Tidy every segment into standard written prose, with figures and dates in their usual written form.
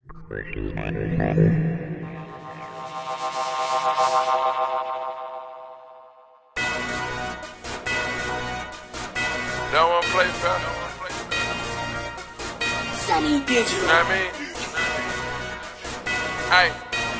Don't wanna play fair. Sunny Digital. You know what I mean? Hey.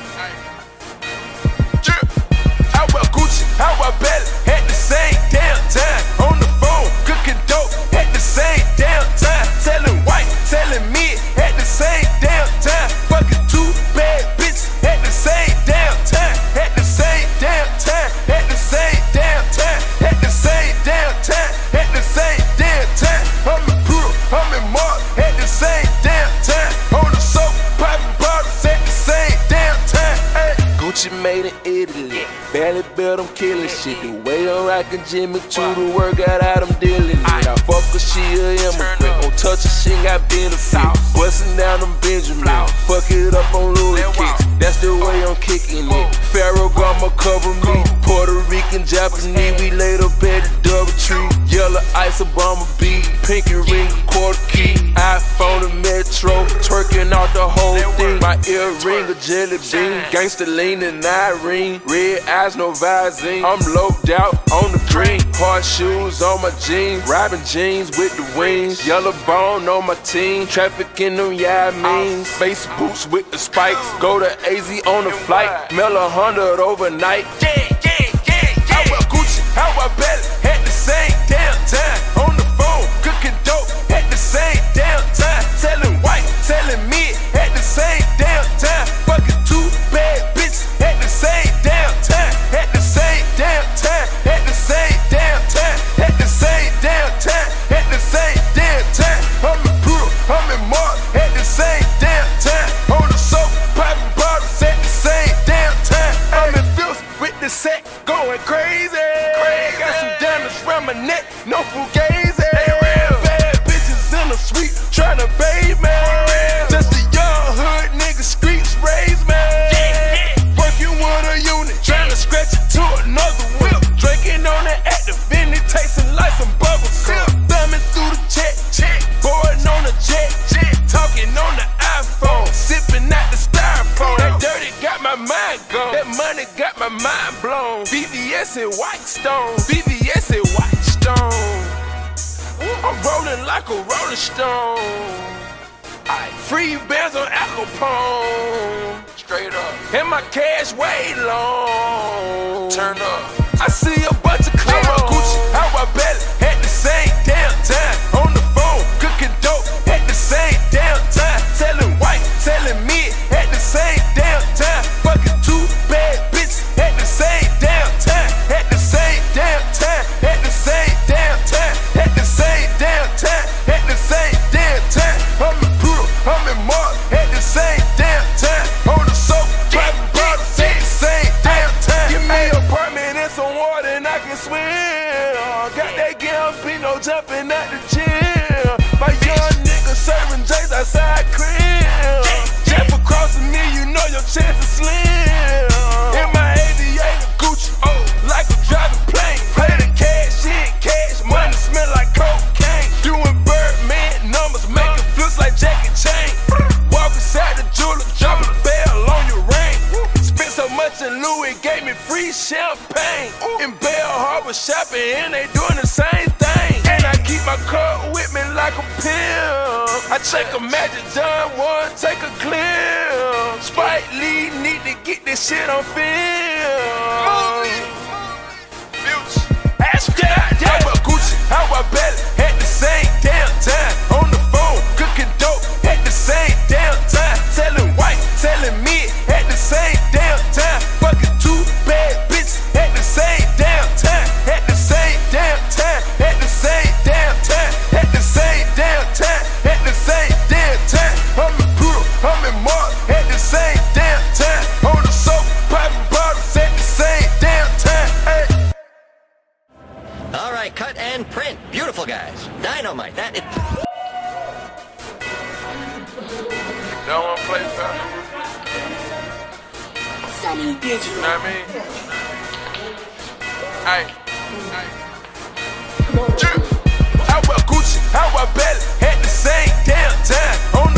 I wear Gucci, I wear Belly, at the same damn time. On the phone, cooking dope, at the same damn time. Selling white, selling mid, at the same damn time. Fucking two bad bitches, at the same damn time. At the same damn time, at the same damn time. At the same damn time, at the same damn time. I'm in Brutal, I'm in Mark, at the same damn time. On the soap, popping bottles, at the same damn time. Hey. Gucci made in Italy, barely built, I'm killing shit. The way I'm rockin' Jimmy Choo, the work out I'm dealing it. I fuck her, she a immigrant. Don't touch her, she ain't got benefit. Bustin' down them Benjamin, fuck it up on Louis kicks. That's the way I'm kicking it. Pharaoh Gama cover me, Puerto Rican, Japanese. We laid up at the double tree. Yellow ice, Obama beat, pinky ring, quarter key. iPhone and Metro, twerking out the whole thing. My earring a jelly bean, gangsta lean and Irene. Red eyes, no Visine. I'm loped out on the green. Hard shoes on my jeans, robbing jeans with the wings. Yellow bone on my team, trafficking them means. Space boots with the spikes, go to AZ on the flight. Mail 100 overnight. I wear Gucci, I wear Belly, at the same damn time. On the phone, cooking dope, at the same damn time. Selling white, selling mid, at the same damn time. Fucking two bad bitches, at the same damn time. At the same damn time, at the same damn time. At the same damn time, at the same damn time. I'm in Brutal, I'm in Mark, at the same damn time. On the soap, popping bottles, at the same damn time. I'm in Phil's with the set, going crazy. Got some diamonds round my neck, no fugazi. Bad bitches in the suite, tryna bathe me. Just a young hood nigga, streets raised me. Working with a unit, tryna scratch it to another whip. Drinking on the active, and it tasting like some bubble sip. Thumbing through the check, boarding on the jet, talking on the iPhone, sipping out the styrofoam. That dirty got my mind gone, that money got my mind blown. BBS and White Stone, BBS and White Stone. I'm rolling like a rolling stone. Free bands on Al Capone, straight up. And my cash way long. Turn up. I see a bunch of clowns. I wear Gucci, I wear Belly, at the same damn time. On the phone, cooking dope, at the same damn time. Selling white, selling mid, at the same damn time. Fucking two bad bitches, at the same damn time. At the same damn time, at the same damn time. At the same damn time, at the same damn time. I'm in Brutal, I'm in Mark, at the same damn time. On the soap, popping bottles, at the same damn time. Give me an apartment and some water and I can swim. Got that Gambino jumping at the gym. My young nigga serving J's outside crib. Jeff crossing me, you know your chance is slim. In my aviator Gucci, like a driving plane. Play the cash in cash, money smell like cocaine. Doing Birdman numbers, making flips like Jackie Chan. Walk inside the jeweler, drop a bell on your ring. Spent so much in Louis, gave me free champagne. In Bell Harbor shopping, and they doing the same thing. And I keep my cup with me like a pill. I take a Magic John 1, take a clip. Spike Lee need to get this shit on film. I wear Gucci, I wear Belly, at the same damn time. On the phone, cooking dope, at the same damn time. Selling white, selling mid, at the same damn time. Fucking two bad bitches, at the same damn time. At the same damn time, at the same damn time. At the same damn time, at the same damn time. I'm in Brutal, I'm in Mark, at the same damn time. On the soap, popping bottles, at the same damn time. Hey. All right, cut and print. Beautiful, guys. Dynamite. That it. Don't wanna play fair. Sunny Digital. You know what I mean? Hey. I wear Gucci, I wear Belly, at the same damn time. On